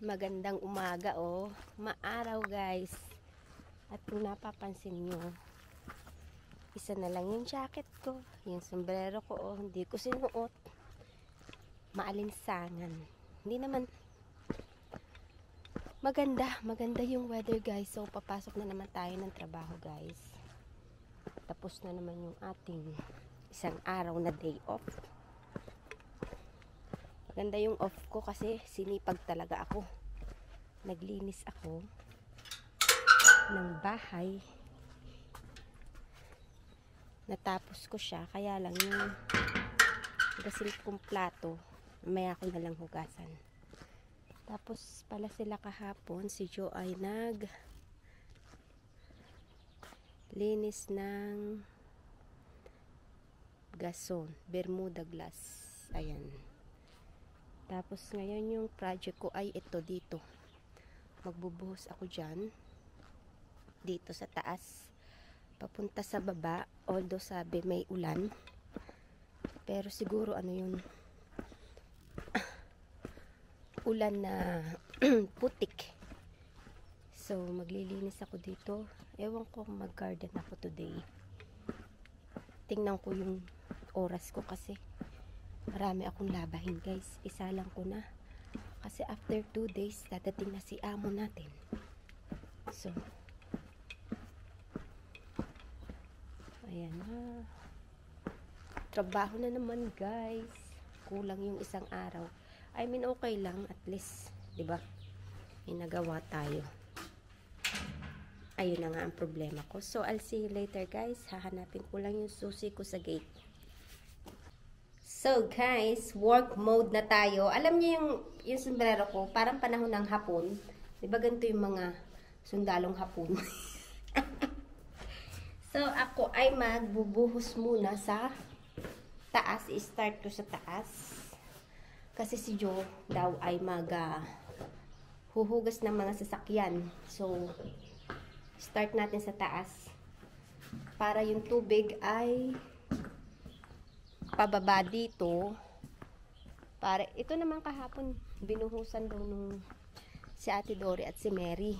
Magandang umaga maaraw guys. At kung napapansin nyo, isa na lang yung jacket ko, yung sombrero ko hindi ko sinuot. Maalinsangan. Hindi naman maganda yung weather guys. So papasok na naman tayo ng trabaho guys. Tapos na naman yung ating isang araw na day off. Maganda yung off ko kasi sinipag talaga ako. Naglinis ako ng bahay. Natapos ko siya. Kaya lang yung gasil kong plato, mamaya ko na lang hugasan. Tapos pala sila kahapon, si Joe ay linis ng gason, Bermuda glass. Ayan. Tapos ngayon yung project ko ay ito dito. Magbubuhos ako dyan. Dito sa taas. Papunta sa baba. Although sabi may ulan. Pero siguro ano yun. Ulan na putik. So maglilinis ako dito. Ewan ko kung mag-garden ako today. Tingnan ko yung oras ko kasi. Marami akong labahin guys. Isa lang ko na. Kasi after 2 days, dadating na si amo natin. So, ayan na. Trabaho na naman guys. Kulang yung isang araw. I mean, okay lang. At least, diba? May nagawa tayo. Ayun na nga ang problema ko. So, I'll see you later guys. Hahanapin ko lang yung susi ko sa gate. So guys, work mode na tayo. Alam niyo yung sombrero ko, parang panahon ng hapon. Diba ganito yung mga sundalong hapon? So ako ay magbubuhos muna sa taas. I-start ko sa taas. Kasi si Joe daw ay huhugas ng mga sasakyan. So, start natin sa taas. Para yung tubig ay pababa dito. Para ito naman kahapon binuhusan daw nung si Ate Dory at si Mary.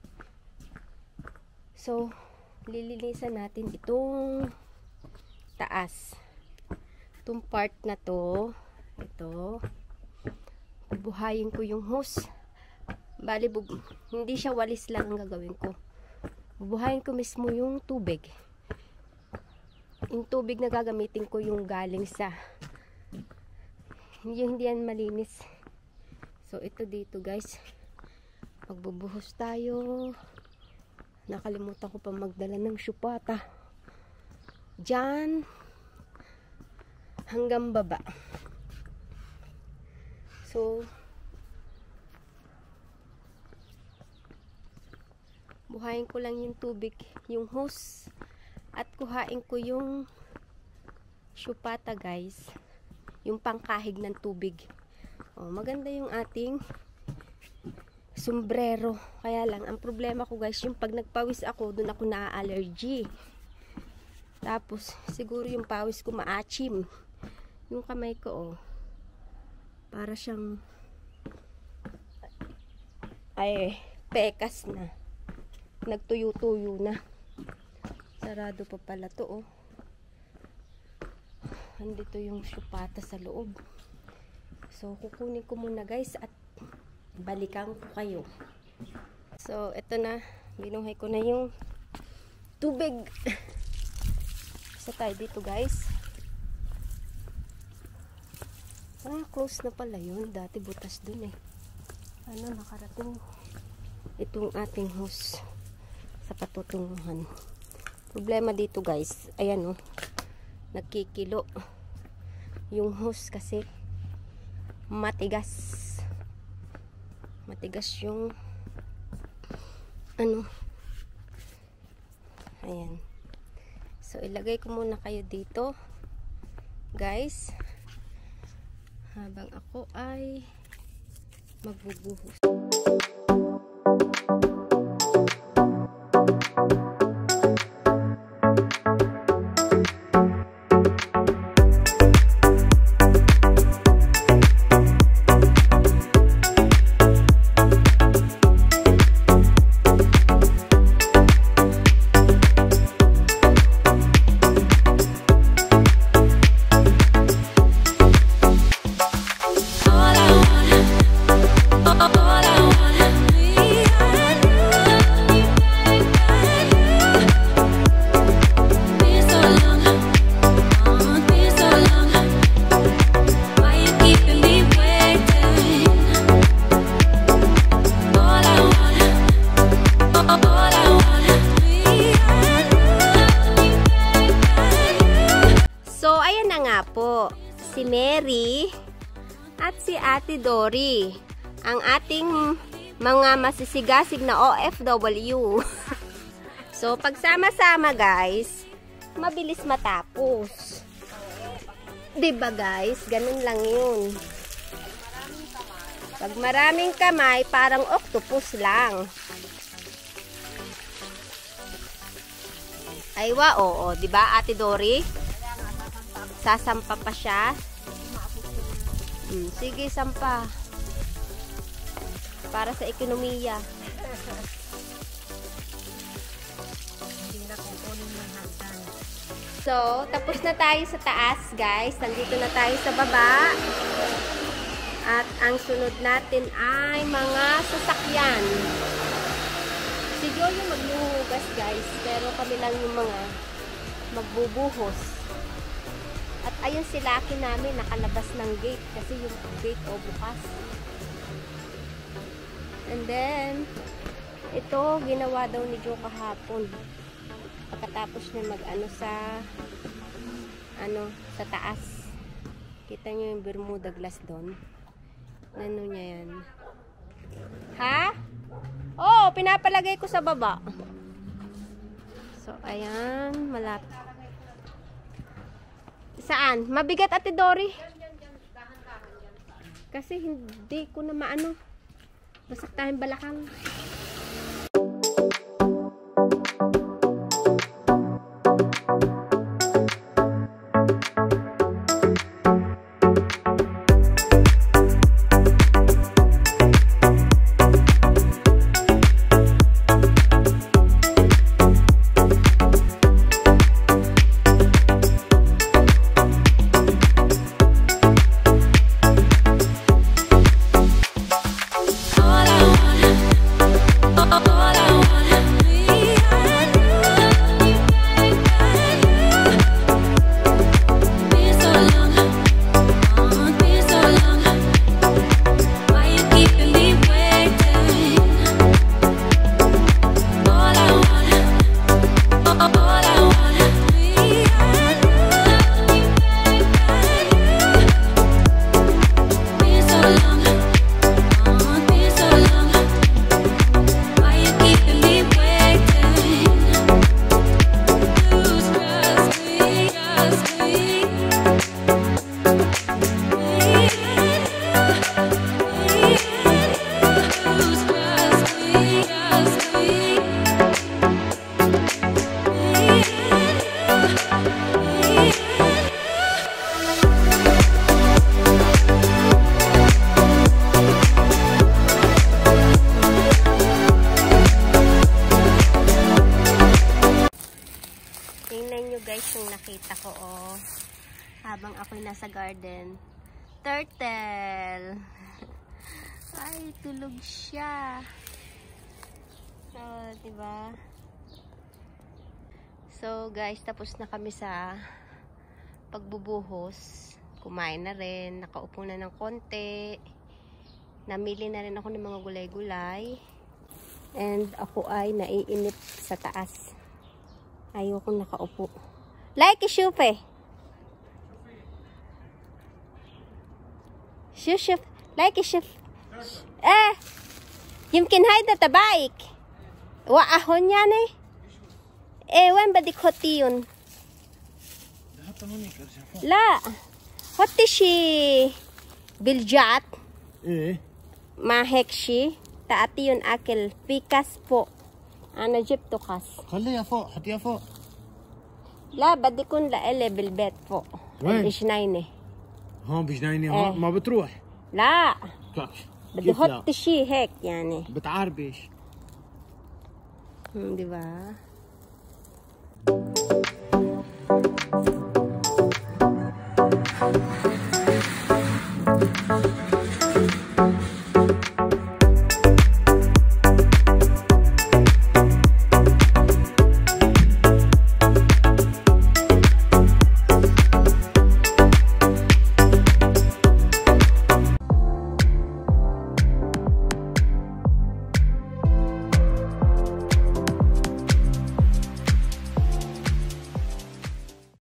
So lilinisan natin itong taas, itong part na to. Ito bubuhayin ko yung hose. Bali hindi siya walis lang ang gagawin ko. Bubuhayin ko mismo yung tubig. Yung tubig na gagamitin ko yung galing sa hindi yan malinis. So ito dito guys, magbubuhos tayo. Nakalimutan ko pa magdala ng syupata dyan hanggang baba. So buhayin ko lang yung tubig, yung hose. At kuhain ko yung syupata guys. Yung pangkahig ng tubig. Maganda yung ating sombrero. Kaya lang, ang problema ko guys, yung pag nagpawis ako, dun ako na-allergy. Tapos, siguro yung pawis ko maachim. Yung kamay ko, para siyang pekas na. Nagtuyo-tuyo na. Sarado pa pala to Andito yung syupata sa loob. So kukunin ko muna guys at balikan ko kayo. So ito na, binuhay ko na yung tubig. Isa tayo dito guys. Close na pala yun. Dati butas dun nakarating itong ating hose sa patutunguhan. Problema dito guys, ayan nagkikilo yung hose kasi matigas yung ayan. So ilagay ko muna kayo dito guys habang ako ay magbubuhos. si Ate Dory, ang ating mga masisigasig na OFW. So, pagsama-sama guys, mabilis matapos. Diba guys? Ganun lang yun. Pag maraming kamay, parang octopus lang. Aywa, oo. Diba Ate Dory? Sasampa pa siya. Sige, sampa. Para sa ekonomiya. So, tapos na tayo sa taas, guys. Nandito na tayo sa baba. At ang sunod natin ay mga sasakyan. Si Jojo magbuhugas, guys. Pero kami lang yung mga magbubuhos. At ayun si Lucky namin, nakalabas ng gate. Kasi yung gate bukas. And then, ito, ginawa daw ni Joe kahapon. Pagkatapos niya mag-ano sa taas. Kita niyo yung Bermuda glass doon. Ano niya yan? Ha? Oh, pinapalagay ko sa baba. So, ayan, malapit. Saan? Mabigat Ate Dory? Kasi hindi ko na maano. Basak tayong balakang. Nakita ko habang ako'y nasa garden, turtle. Ay, tulog siya. Diba? So guys, tapos na kami sa pagbubuhos. Kumain na rin, nakaupo na ng konti, namili na rin ako ng mga gulay-gulay, and ako ay naiinip sa taas. Ayoko nakaupo. Like شوفي شوف like شوف يمكن هيدا تبعك وقعهن يعني وين بدك حطيهم لا حطي شي بالجات مع هيك شي تعطيهم اكل في كاس فوق انا جبته كاس خليها فوق حطيها فوق لا بدي يكون لإلي بالبيت فوق. وين؟ بجنينة. هون بجنينة هون ما بتروح؟ لا كيف؟ بدي احط شيء هيك يعني. بتعربش. دي بقى.